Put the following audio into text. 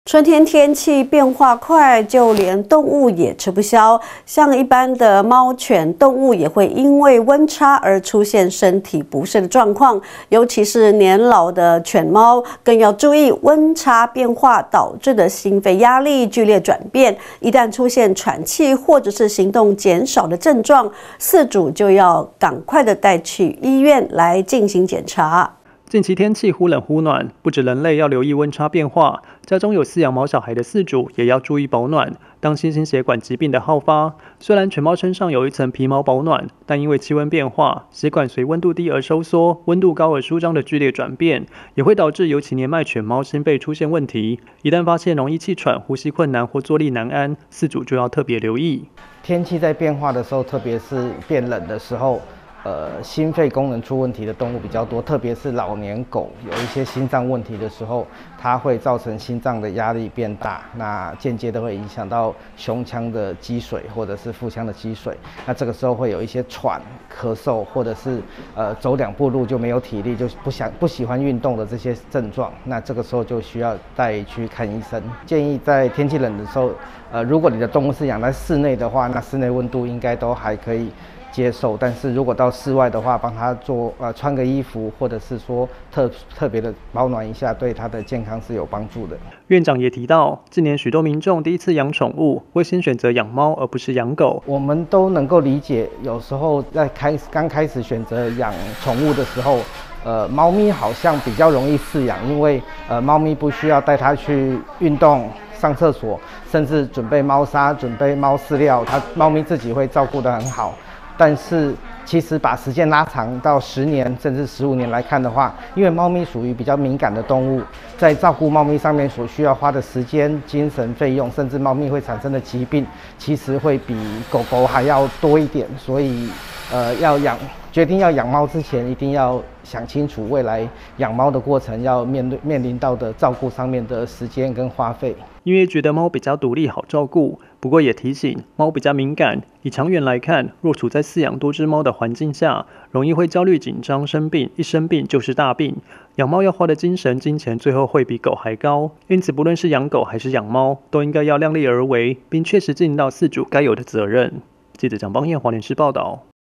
春天天气变化快，就连动物也吃不消。像一般的猫犬动物也会因为温差而出现身体不适的状况，尤其是年老的犬猫，更要注意温差变化导致的心肺压力剧烈转变。一旦出现喘气或者是行动减少的症状，饲主就要赶快的带去医院来进行检查。 近期天气忽冷忽暖，不止人类要留意温差变化，家中有饲养毛小孩的饲主也要注意保暖，当心心血管疾病的好发。虽然犬猫身上有一层皮毛保暖，但因为气温变化，血管随温度低而收缩，温度高而舒张的剧烈转变，也会导致尤其年迈犬猫心肺出现问题。一旦发现容易气喘、呼吸困难或坐立难安，饲主就要特别留意。 天气在变化的时候，特别是变冷的时候。心肺功能出问题的动物比较多，特别是老年狗有一些心脏问题的时候，它会造成心脏的压力变大，那间接的会影响到胸腔的积水或者是腹腔的积水，那这个时候会有一些喘、咳嗽，或者是走2步路就没有体力，就不喜欢运动的这些症状，那这个时候就需要带去看医生。建议在天气冷的时候，如果你的动物是养在室内的话，那室内温度应该都还可以接受，但是如果到室外的话，帮他做穿个衣服，或者是说特别的保暖一下，对他的健康是有帮助的。 院长也提到，近年许多民众第一次养宠物，会先选择养猫而不是养狗。 我们都能够理解，有时候在刚开始选择养宠物的时候，猫咪好像比较容易饲养，因为猫咪不需要带它去运动、上厕所，甚至准备猫砂、准备猫饲料，猫咪自己会照顾得很好。但是其实把时间拉长到10年甚至15年来看的话，因为猫咪属于比较敏感的动物，在照顾猫咪上面所需要花的时间、精神费用，甚至猫咪会产生的疾病，其实会比狗狗还要多一点。所以决定要养猫之前，一定要想清楚未来养猫的过程要面临到的照顾上面的时间跟花费。 因为觉得猫比较独立好照顾，不过也提醒猫比较敏感，以长远来看，若处在饲养多只猫的环境下，容易会焦虑紧张生病，一生病就是大病。养猫要花的精神金钱最后会比狗还高，因此不论是养狗还是养猫，都应该要量力而为，并确实尽到饲主该有的责任。记者蒋邦彦华联视报道。